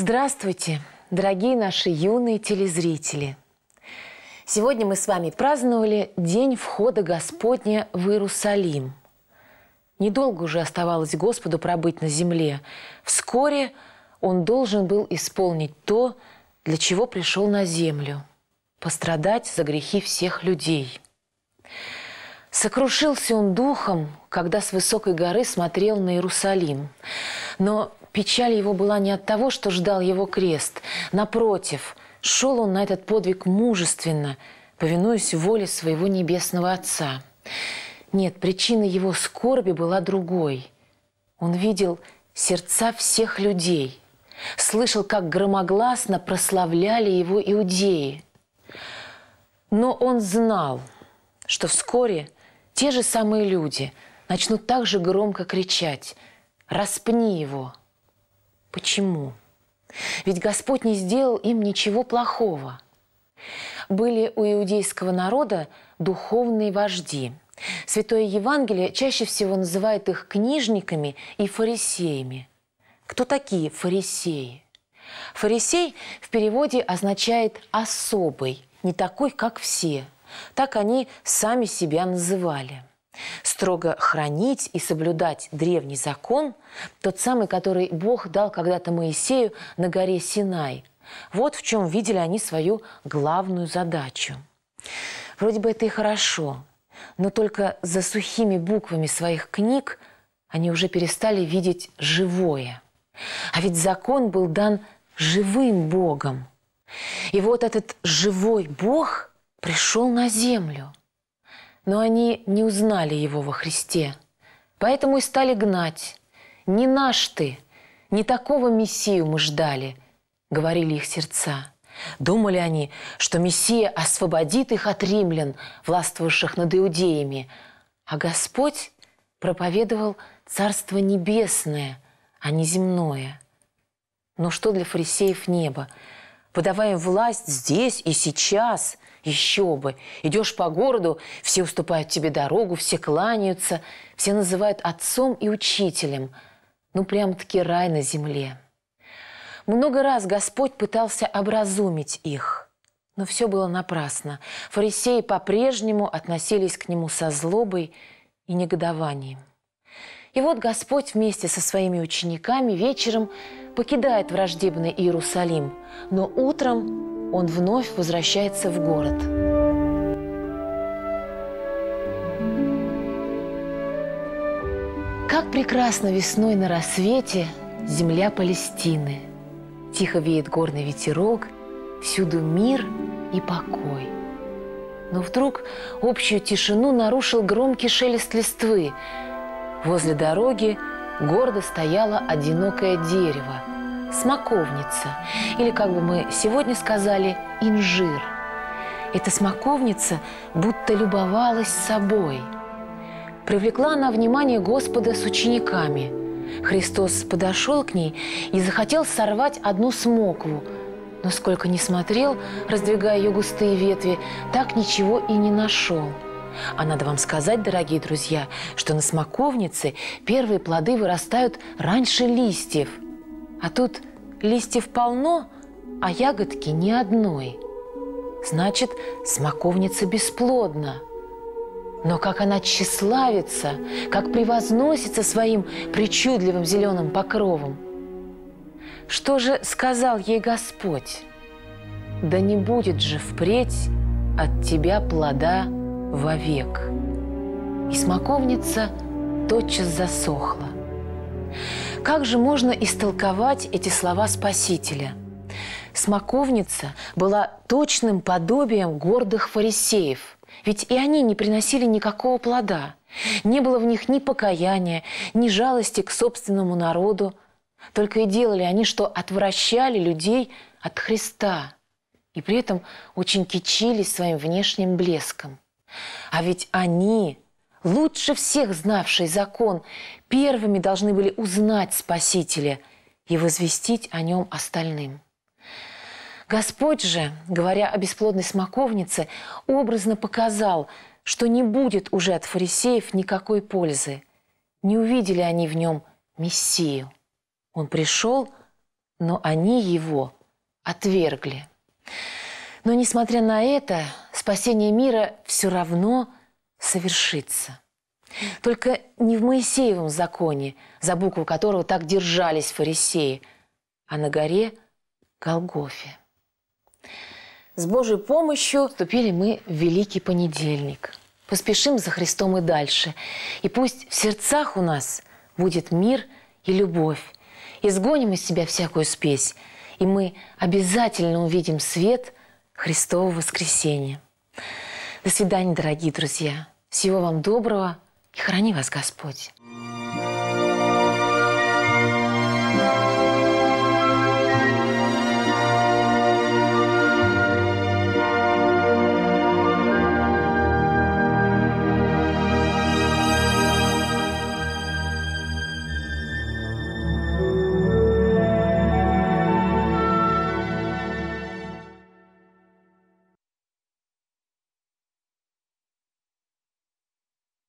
Здравствуйте, дорогие наши юные телезрители! Сегодня мы с вами праздновали День входа Господня в Иерусалим. Недолго уже оставалось Господу пробыть на земле. Вскоре Он должен был исполнить то, для чего пришел на землю – пострадать за грехи всех людей. Сокрушился Он духом, когда с высокой горы смотрел на Иерусалим. Но печаль его была не от того, что ждал его крест. Напротив, шел он на этот подвиг мужественно, повинуясь воле своего небесного Отца. Нет, причина его скорби была другой. Он видел сердца всех людей, слышал, как громогласно прославляли его иудеи. Но он знал, что вскоре те же самые люди начнут так же громко кричать: «Распни его!» Почему? Ведь Господь не сделал им ничего плохого. Были у иудейского народа духовные вожди. Святое Евангелие чаще всего называет их книжниками и фарисеями. Кто такие фарисеи? Фарисей в переводе означает «особый», не такой, как все. Так они сами себя называли. Строго хранить и соблюдать древний закон, тот самый, который Бог дал когда-то Моисею на горе Синай. Вот в чем видели они свою главную задачу. Вроде бы это и хорошо, но только за сухими буквами своих книг они уже перестали видеть живое. А ведь закон был дан живым Богом. И вот этот живой Бог пришел на землю. Но они не узнали его во Христе, поэтому и стали гнать. «Не наш ты, не такого Мессию мы ждали», — говорили их сердца. Думали они, что Мессия освободит их от римлян, властвовавших над иудеями. А Господь проповедовал Царство Небесное, а не земное. Но что для фарисеев небо? Подавая власть здесь и сейчас, еще бы. Идешь по городу, все уступают тебе дорогу, все кланяются, все называют отцом и учителем. Ну, прям-таки рай на земле. Много раз Господь пытался образумить их, но все было напрасно. Фарисеи по-прежнему относились к Нему со злобой и негодованием. И вот Господь вместе со своими учениками вечером покидает враждебный Иерусалим, но утром Он вновь возвращается в город. Как прекрасно весной на рассвете земля Палестины. Тихо веет горный ветерок, всюду мир и покой. Но вдруг общую тишину нарушил громкий шелест листвы. Возле дороги гордо стояло одинокое дерево – смоковница, или, как бы мы сегодня сказали, инжир. Эта смоковница будто любовалась собой. Привлекла она внимание Господа с учениками. Христос подошел к ней и захотел сорвать одну смокву, но сколько ни смотрел, раздвигая ее густые ветви, так ничего и не нашел. А надо вам сказать, дорогие друзья, что на смоковнице первые плоды вырастают раньше листьев. А тут листьев полно, а ягодки ни одной. Значит, смоковница бесплодна. Но как она тщеславится, как превозносится своим причудливым зеленым покровом. Что же сказал ей Господь? «Да не будет же впредь от тебя плода вовек». И смоковница тотчас засохла. Как же можно истолковать эти слова Спасителя? Смоковница была точным подобием гордых фарисеев, ведь и они не приносили никакого плода. Не было в них ни покаяния, ни жалости к собственному народу. Только и делали они, что отвращали людей от Христа, и при этом очень кичились своим внешним блеском. А ведь они, лучше всех знавшие закон, первыми должны были узнать Спасителя и возвестить о нем остальным. Господь же, говоря о бесплодной смоковнице, образно показал, что не будет уже от фарисеев никакой пользы. Не увидели они в нем Мессию. Он пришел, но они его отвергли. Но, несмотря на это, спасение мира все равно совершится. Только не в Моисеевом законе, за букву которого так держались фарисеи, а на горе Голгофе. С Божьей помощью вступили мы в Великий Понедельник. Поспешим за Христом и дальше. И пусть в сердцах у нас будет мир и любовь. Изгоним из себя всякую спесь, и мы обязательно увидим свет Христового воскресения. До свидания, дорогие друзья. Всего вам доброго и храни вас Господь.